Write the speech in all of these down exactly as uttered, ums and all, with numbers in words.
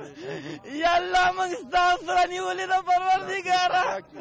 یا اللہ منگستان سرانی بولی تو پروردگار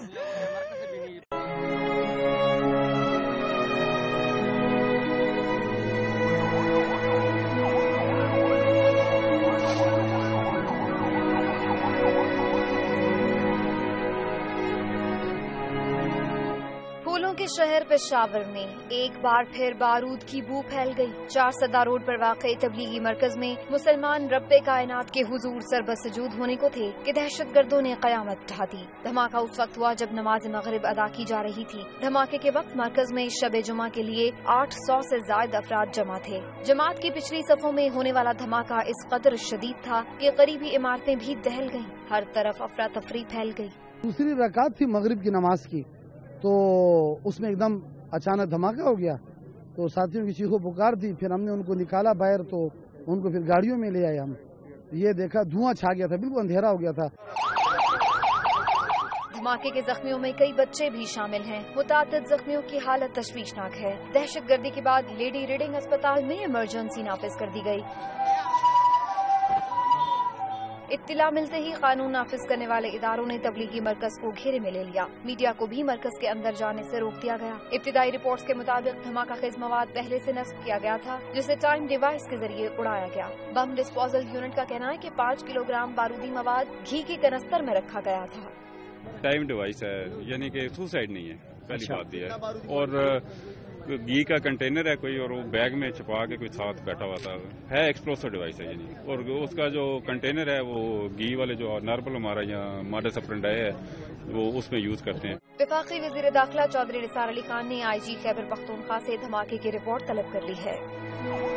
پھولوں کے شہر پشاور میں ایک بار پھر بارود کی بو پھیل گئی۔ چار سدہ روڈ پر واقع تبلیغی مرکز میں مسلمان رب کائنات کے حضور سربسجود ہونے کو تھے کہ دہشت گردوں نے قیامت ڈھا دی۔ دھماکہ اس وقت ہوا جب نماز مغرب ادا کی جا رہی تھی۔ دھماکے کے وقت مرکز میں شب جمعہ کے لیے آٹھ سو سے زائد افراد جمع تھے۔ جماعت کی پچھلی صفوں میں ہونے والا دھماکہ اس قدر شدید تھا کہ قریبی عمارتیں بھی دہل گئیں۔ ہر طرف افراتفری پھیل گئی۔ دوسری رکعت تھی مغرب کی نماز کی، تو اس میں ایک دم اچانک دھماکہ ہو گیا، تو ساتھیوں کی چیخو پکار تھی، پھر ہم نے ان کو نکالا باہر، تو ان کو پھر گاڑیوں میں لے آئے۔ ہم یہ دیکھا دھواں چھا گیا تھا، بالکل اندھیرا ہو گیا تھا۔ دھماکے کے زخمیوں میں کئی بچے بھی شامل ہیں۔ متعدد زخمیوں کی حالت تشویشناک ہے۔ دہشت گردی کے بعد لیڈی ریڈنگ اسپتال میں ایمرجنسی نافذ کر دی گئی۔ اطلاع ملتے ہی قانون نافذ کرنے والے اداروں نے تبلیغی مرکز کو گھیرے میں لے لیا۔ میڈیا کو بھی مرکز کے اندر جانے سے روک دیا گیا۔ ابتدائی رپورٹس کے مطابق دھماکہ خیز مواد پہلے سے نصب کیا گیا تھا، جسے ٹائم ڈیوائس کے ذریعے اڑایا گیا۔ بم ڈسپوزل یونٹ کا کہنا ہے کہ پانچ کلو گرام بارودی مواد گھی کی کنستر میں رکھا گیا تھا۔ ٹائم ڈیوائس ہے، یعنی کہ سوسائڈ نہیں ہے، پہلی بات یہ ہے۔ اور گھی کا کنٹینر ہے کوئی، اور وہ بیگ میں چھپا کے کوئی ساتھ بیٹھا ہوا تھا، ہے ایکسپلوسو ڈیوائس ہے یعنی۔ اور اس کا جو کنٹینر ہے وہ گھی والے جو نارمل ہمارا یہاں ماڈس اپرنڈائی ہے وہ اس میں یوز کرتے ہیں۔ وفاقی وزیر داخلہ چودھری نثار علی خان نے آئی جی خیبر پختونخوا سے دھماکے کی رپورٹ طلب کر لی ہے۔